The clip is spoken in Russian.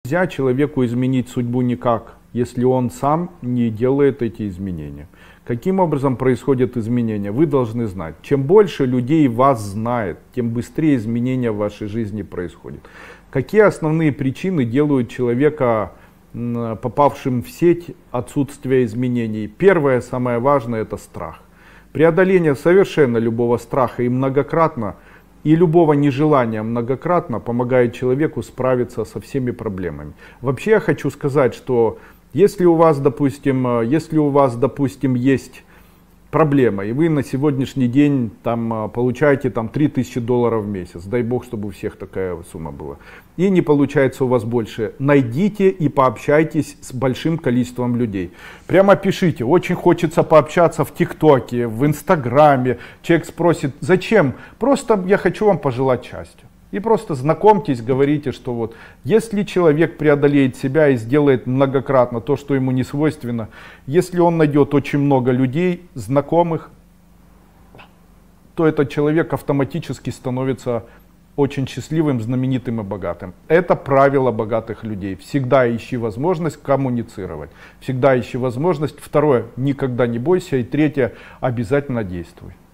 Нельзя человеку изменить судьбу никак, если он сам не делает эти изменения. Каким образом происходят изменения? Вы должны знать. Чем больше людей вас знает, тем быстрее изменения в вашей жизни происходят. Какие основные причины делают человека, попавшим в сеть, отсутствие изменений? Первое, самое важное, это страх. Преодоление совершенно любого страха и многократно, и любого нежелания многократно помогает человеку справиться со всеми проблемами. Вообще я хочу сказать, что если у вас, допустим, есть проблема, и вы на сегодняшний день получаете $3000 в месяц, дай бог, чтобы у всех такая сумма была, и не получается у вас больше, найдите и пообщайтесь с большим количеством людей. Прямо пишите, очень хочется пообщаться в ТикТоке, в Инстаграме. Человек спросит, зачем? Просто я хочу вам пожелать счастья. И просто знакомьтесь, говорите, что вот если человек преодолеет себя и сделает многократно то, что ему не свойственно, если он найдет очень много людей, знакомых, то этот человек автоматически становится очень счастливым, знаменитым и богатым. Это правило богатых людей. Всегда ищи возможность коммуницировать. Всегда ищи возможность. Второе, никогда не бойся. И третье, обязательно действуй.